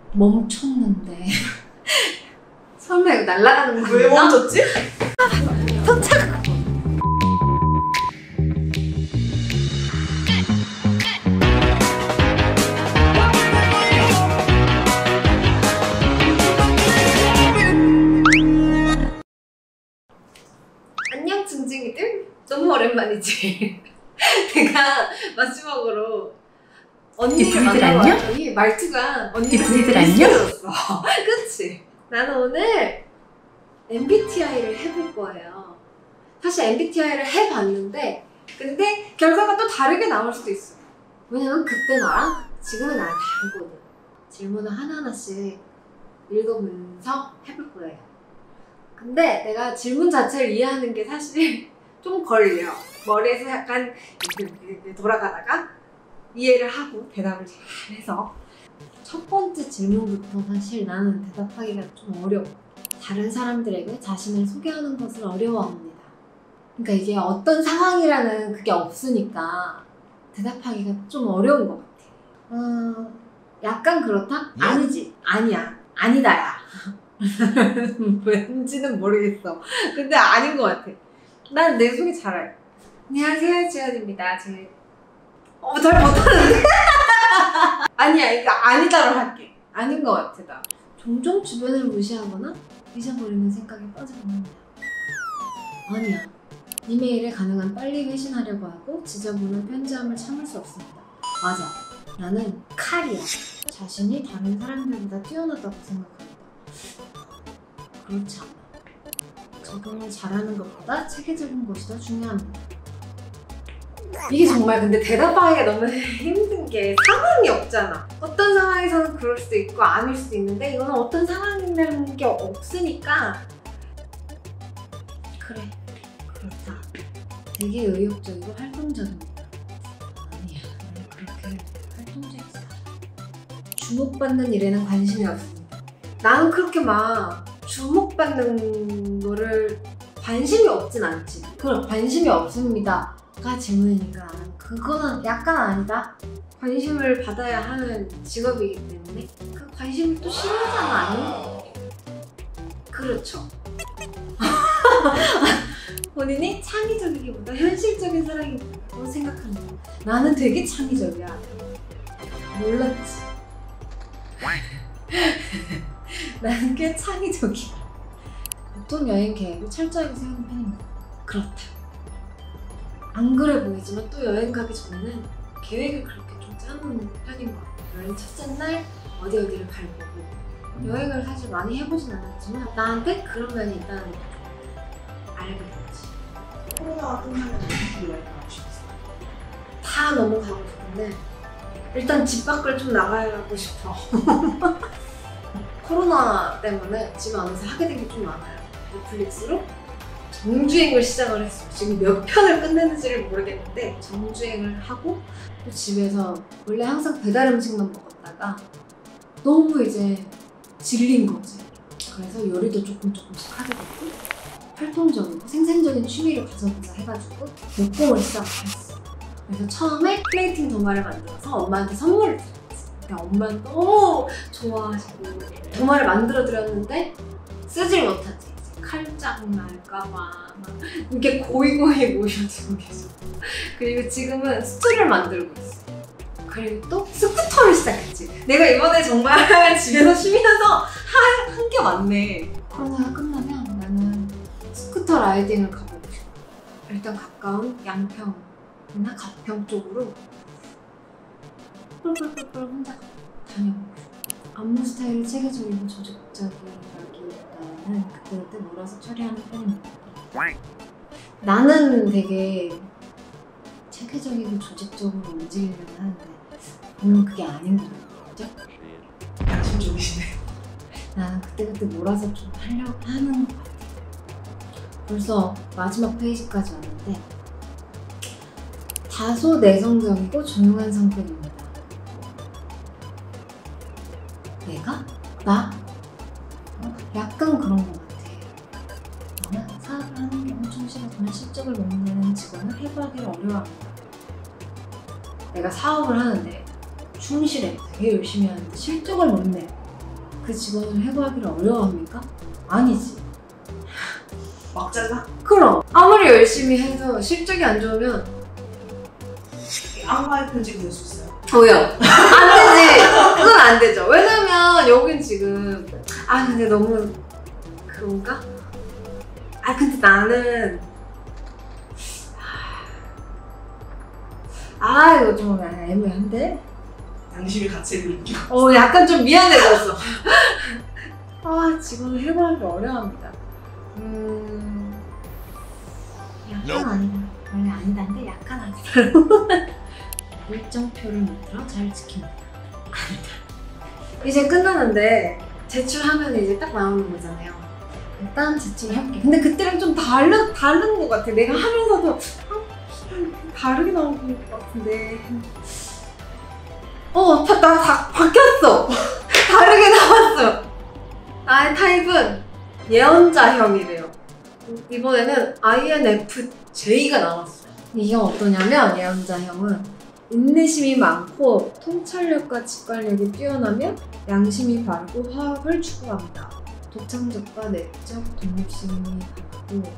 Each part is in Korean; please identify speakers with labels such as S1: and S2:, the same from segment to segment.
S1: 멈췄는데 설마 이거 날아가는 거야?
S2: 왜 멈췄지?
S1: 도착! 안녕 징징이들? 너무 오랜만이지? 내가 마지막으로 언니를 만나봤더니 말투가 언니가
S2: 분이들 안녕?
S1: 비슷해졌어. 그치? 나는 오늘 MBTI를 해볼 거예요. 사실 MBTI를 해봤는데 근데 결과가 또 다르게 나올 수도 있어. 왜냐면 그때 나랑 지금의 나랑 다르거든. 질문을 하나하나씩 읽어보면서 해볼 거예요. 근데 내가 질문 자체를 이해하는 게 사실 좀 걸려. 머리에서 약간 이렇게 돌아가다가 이해를 하고 대답을 잘해서 첫 번째 질문부터 사실 나는 대답하기가 좀 어려워. 다른 사람들에게 자신을 소개하는 것을 어려워합니다. 그러니까 이게 어떤 상황이라는 그게 없으니까 대답하기가 좀 어려운 것 같아. 약간 그렇다? 아니지. 아니야. 아니다야. 왠지는 모르겠어. 근데 아닌 것 같아. 난 내 소개 잘해. 안녕하세요, 지연입니다. 잘 못하는데? 아니야, 이거 아니다로 할게. 아닌 것 같아, 나. 종종 주변을 무시하거나 잊어버리는 생각에 빠지곤 합니다. 아니야. 이메일에 가능한 빨리 회신하려고 하고 지저분한 편지함을 참을 수 없습니다. 맞아. 나는 칼이야. 자신이 다른 사람들보다 뛰어나다고 생각합니다. 그렇지 않아. 적응을 잘하는 것보다 체계적인 것이 더 중요합니다. 이게 정말 근데 대답하기가 너무 힘든 게 상황이 없잖아. 어떤 상황에서는 그럴 수도 있고 아닐 수도 있는데 이거는 어떤 상황이라는 게 없으니까 그래, 그렇다. 되게 의욕적이고 활동적입니다. 아니야, 난 그렇게 활동적이지 않아. 주목받는 일에는 관심이 없습니다. 나는 그렇게 막 주목받는 거를 관심이 없진 않지. 그럼 관심이 없습니다 가 질문이니까 그거는 약간 아니다. 관심을 받아야 하는 직업이기 때문에 그 관심을 또 싫어하잖아, 아니? 그렇죠. 본인이 창의적이기보다 현실적인 사람이라고 생각합니다. 나는 되게 창의적이야. 몰랐지? 나는 꽤 창의적이야. 보통 여행 계획을 철저하게 세우는 편입니다. 그렇다. 안 그래 보이지만 또 여행 가기 전에는 계획을 그렇게 좀 짜는 편인 것 같아요. 여행 첫째 날 어디를 갈 거고. 여행을 사실 많이 해보진 않았지만 나한테 그런 면이 있다는 걸 알게 됐지.
S2: 코로나가 끝나면 어떻게 여행 가고 싶었어?
S1: 다 너무 가고 싶은데 일단 집 밖을 좀 나가고 싶어. 코로나 때문에 집 안에서 하게 된 게 좀 많아요. 넷플릭스로 정주행을 시작을 했어. 지금 몇 편을 끝내는지를 모르겠는데 정주행을 하고 또 집에서 원래 항상 배달 음식만 먹었다가 너무 이제 질린 거지. 그래서 요리도 조금씩 하게 됐고 활동적이고 생산적인 취미를 가져보자 해가지고 목공을 시작했어. 그래서 처음에 플레이팅 도마를 만들어서 엄마한테 선물을 드렸어. 근데 엄마는 너무 좋아하시고 도마를 만들어 드렸는데 쓰질 못하지. 칼짝 날까봐 이렇게 고이고이 모셔두고 계셔. 그리고 지금은 스툴을 만들고 있어. 그리고 또 스쿠터를 시작했지. 내가 이번에 정말 집에서 쉬면서 한 게 많네. 코로나가 끝나면 나는 스쿠터 라이딩을 가보고 싶어. 일단 가까운 양평이나 가평 쪽으로 뿔뿔뿔뿔 혼자 다녀보고 싶어. 안무 스타일이 체계적이고 조직적이라기보다는 그때그때 몰아서 처리하는 편입니다. 나는 되게 체계적이고 조직적으로 움직이려고 하는데 오늘 그게 아닌 것 같죠?
S2: 양심적이시네.
S1: 나는 그때그때 몰아서 좀 하려고 하는 것 같아. 벌써 마지막 페이지까지 왔는데 다소 내성적이고 조용한 성격입니다. 내가? 나? 약간 그런 것 같아. 나는 사업을 하는 게 엄청 싫어지만 실적을 못 내는 직원을 해부하기를 어려워합니다. 내가 사업을 하는데 충실해, 되게 열심히 하는데 실적을 못 내. 그 직원을 해고하기를 어려워합니까? 아니지.
S2: 막 잘라?
S1: 그럼 아무리 열심히 해서 실적이 안 좋으면
S2: 악마의 편지가 될 수 있어요.
S1: 왜요? 안 되지. 그건 안 되죠. 왜냐면 여긴 지금 근데 너무 그런가? 근데 나는 이거 좀 애매한데?
S2: 양심의 가책을 느끼고.
S1: 약간 좀 미안해졌어. 직원을 해고하기 어려워합니다. 약간 아니다. 원래 아니다인데 약간 아니다. 일정표를 만들어 잘 지킵니다. 아니다. 이제 끝나는데 제출하면 이제 딱 나오는 거잖아요. 일단 제출을 해볼게. 근데 그때랑 좀 다른 것 같아. 내가 하면서도 다르게 나오는 것 같은데. 다 바뀌었어. 다르게 나왔어. 나의 타입은 예언자형이래요. 이번에는 INFJ가 나왔어. 이게 어떠냐면 예언자형은 인내심이 많고 통찰력과 직관력이 뛰어나며 양심이 바르고 화합을 추구합니다. 독창적과 내적 독립심이 강하고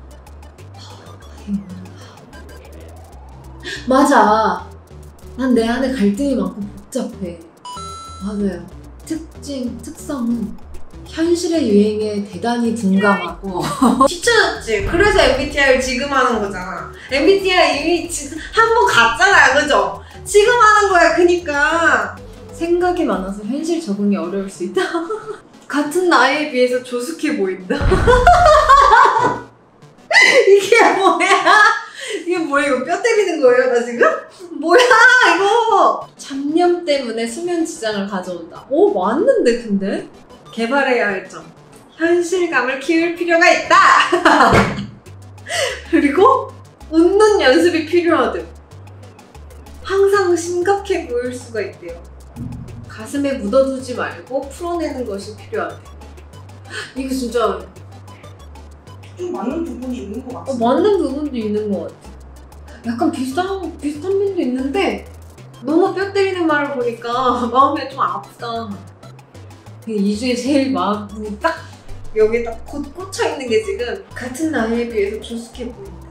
S1: 맞아. 난 내 안에 갈등이 많고 복잡해. 맞아요. 특성은 현실의 유행에 대단히 둔감하고 귀찮았지. 그래서 MBTI를 지금 하는 거잖아. MBTI 이미 지금 한 번 갔잖아요. 그죠? 지금 하는 거야. 그니까 생각이 많아서 현실 적응이 어려울 수 있다. 같은 나이에 비해서 조숙해 보인다. 이게 뭐야? 이게 뭐야? 이거 뼈 때리는 거예요? 나 지금? 뭐야 이거? 잡념 때문에 수면 지장을 가져온다. 맞는데 근데? 개발해야 할 점. 현실감을 키울 필요가 있다. 그리고 웃는 연습이 필요하대. 항상 심각해 보일 수가 있대요. 가슴에 묻어두지 말고 풀어내는 것이 필요하대. 이거 진짜
S2: 좀 맞는 부분이 있는 것 같아.
S1: 맞는 부분도 있는 것 같아. 약간 비슷한 면도 있는데 너무 뼈 때리는 말을 보니까 마음이 좀 아프다. 이 중에 제일 마음이 딱 여기에 딱 꽂혀 있는 게 지금 같은 나이에 비해서 조숙해 보인다.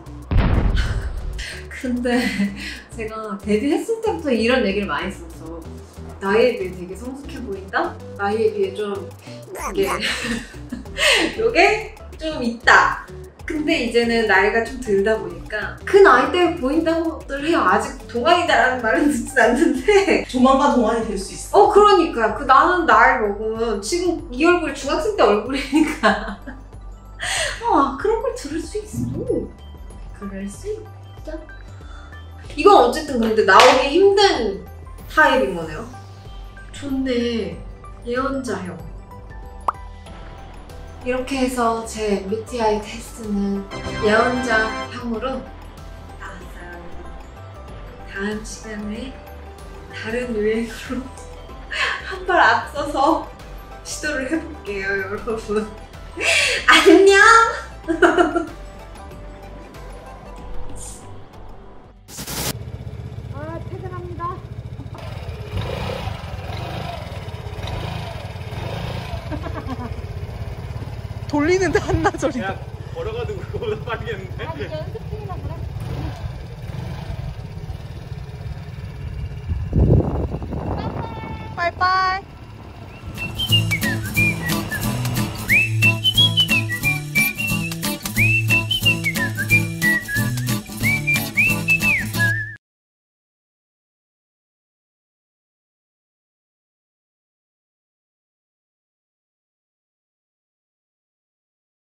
S1: 근데 제가 데뷔했을 때부터 이런 얘기를 많이 했었어. 나이에 비해 되게 성숙해 보인다? 나이에 비해 좀 요게 좀 있다. 근데 이제는 나이가 좀 들다 보니까 그 나이 때 보인다고들 해요. 아직 동안이다라는 말은 듣진 않는데
S2: 조만간 동안이 될 수 있어.
S1: 그러니까 나는 나이 먹으면 지금 이 얼굴 중학생 때 얼굴이니까 그런 걸 들을 수 있어. 그럴 수 있다. 이건 어쨌든 근데 나오기 힘든 타입인 거네요. 좋네. 예언자형. 이렇게 해서 제 MBTI 테스트는 예언자형으로 나왔어요. 다음 시간에 다른 유행으로 한 발 앞서서 시도를 해볼게요, 여러분. 안녕! 퇴근합니다.
S2: 돌리는데 한나절이.
S3: 야, 걸어가도 그거보다 빠르겠는데?
S1: 연습 중이라 그래.
S2: 빠이빠이.